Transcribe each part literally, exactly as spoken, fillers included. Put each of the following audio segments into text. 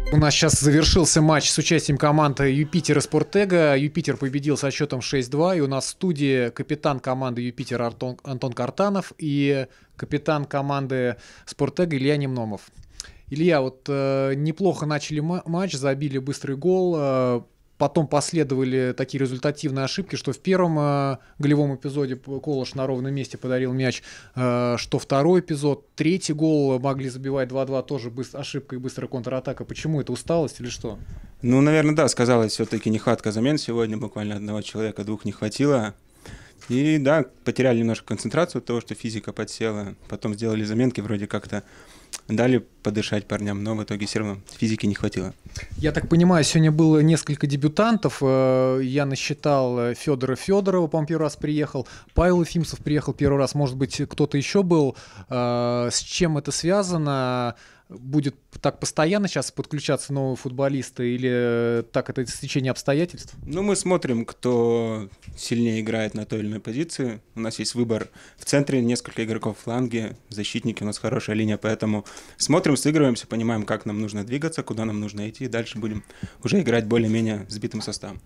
У нас сейчас завершился матч с участием команды Юпитер и Спортэго. Юпитер победил со счетом шесть-два. И у нас в студии капитан команды Юпитер Антон, Антон Картанов и капитан команды Спортэго Илья Немномов. Илья, вот э, неплохо начали матч, забили быстрый гол. Э, Потом последовали такие результативные ошибки, что в первом э, голевом эпизоде Колош на ровном месте подарил мяч, э, что второй эпизод, третий гол могли забивать два-два, тоже быстро, ошибка и быстрая контратака. Почему это, усталость или что? Ну, наверное, да, сказалось все-таки нехватка замен сегодня, буквально одного человека, двух не хватило. И да, потеряли немножко концентрацию от того, что физика подсела, потом сделали заменки, вроде как-то дали подышать парням, но в итоге все равно физики не хватило. Я так понимаю, сегодня было несколько дебютантов. Я насчитал Федора Федорова, по-моему, первый раз приехал. Павел Ефимцев приехал первый раз. Может быть, кто-то еще был. С чем это связано? Будет так постоянно сейчас подключаться новые футболисты или так это стечение обстоятельств? Ну, мы смотрим, кто сильнее играет на той или иной позиции. У нас есть выбор в центре, несколько игроков в фланге, защитники, у нас хорошая линия, поэтому смотрим, сыгрываемся, понимаем, как нам нужно двигаться, куда нам нужно идти, и дальше будем уже играть более-менее сбитым составом.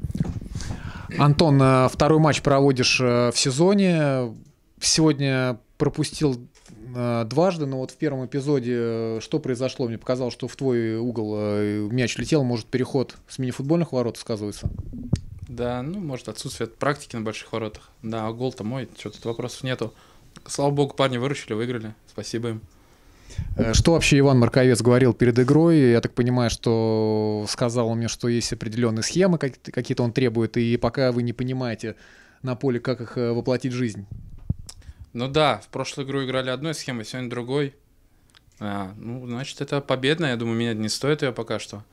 Антон, второй матч проводишь в сезоне. Сегодня пропустил дважды, но вот в первом эпизоде что произошло? Мне показалось, что в твой угол мяч летел, может, переход с мини-футбольных ворот сказывается? Да, ну, может, отсутствие практики на больших воротах. Да, а гол-то мой, что тут вопросов нету. Слава богу, парни выручили, выиграли. Спасибо им. Что вообще Иван Марковец говорил перед игрой? Я так понимаю, что сказал он мне, что есть определенные схемы, какие-то он требует, и пока вы не понимаете на поле, как их воплотить в жизнь. Ну да, в прошлую игру играли одной схемой, сегодня другой. А, ну, значит, это победная. Я думаю, менять не стоит ее пока что.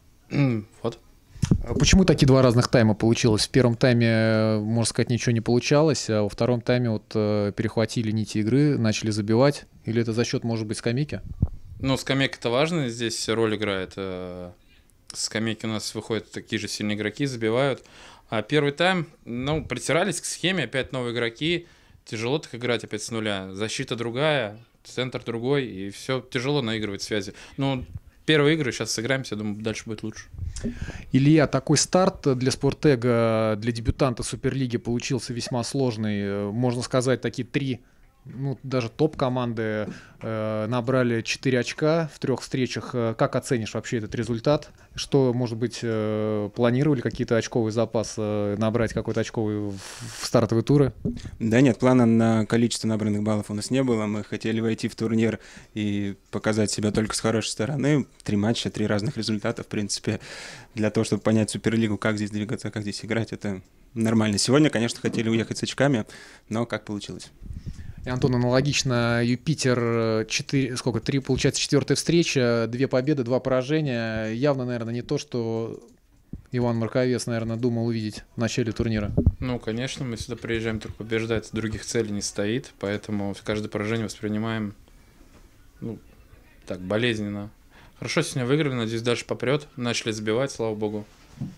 Вот. Почему такие два разных тайма получилось? В первом тайме, можно сказать, ничего не получалось, а во втором тайме вот перехватили нити игры, начали забивать? Или это за счет, может быть, скамейки? Ну, скамейка-то важно, здесь роль играет. С скамейки у нас выходят такие же сильные игроки, забивают. А первый тайм, ну, притирались к схеме, опять новые игроки. Тяжело так играть опять с нуля. Защита другая, центр другой, и все тяжело наигрывать связи. Ну, первые игры, сейчас сыграемся, думаю, дальше будет лучше. Илья, такой старт для Спортэго, для дебютанта Суперлиги получился весьма сложный. Можно сказать, такие три, ну, даже топ-команды э, набрали четыре очка в трех встречах. Как оценишь вообще этот результат? Что, может быть, э, планировали какие-то очковый запас, э, набрать какой-то очковый в, в стартовые туры? Да нет, плана на количество набранных баллов у нас не было. Мы хотели войти в турнир и показать себя только с хорошей стороны. Три матча, три разных результата, в принципе, для того, чтобы понять Суперлигу, как здесь двигаться, как здесь играть, это нормально. Сегодня, конечно, хотели уехать с очками, но как получилось. И, Антон, аналогично, Юпитер, четыре, сколько, три, получается, четвертая встреча, две победы, два поражения. Явно, наверное, не то, что Иван Марковец, наверное, думал увидеть в начале турнира. Ну, конечно, мы сюда приезжаем только побеждать, других целей не стоит, поэтому каждое поражение воспринимаем, ну, так, болезненно. Хорошо сегодня выиграли, надеюсь, дальше попрет, начали забивать, слава богу.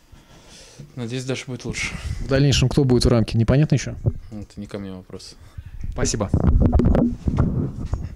Надеюсь, дальше будет лучше. В дальнейшем кто будет в рамке, непонятно еще? Это не ко мне вопрос. Спасибо.